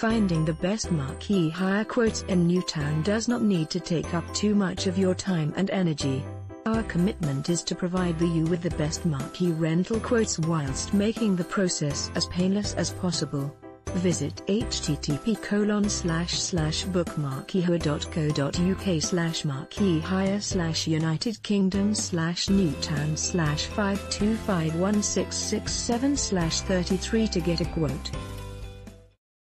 Finding the best Marquee hire quotes in Newtown does not need to take up too much of your time and energy. Our commitment is to provide you with the best Marquee rental quotes whilst making the process as painless as possible. Visit http://bookmarquee.co.uk/marquee hire/United Kingdom/Newtown/5251667/33 to get a quote.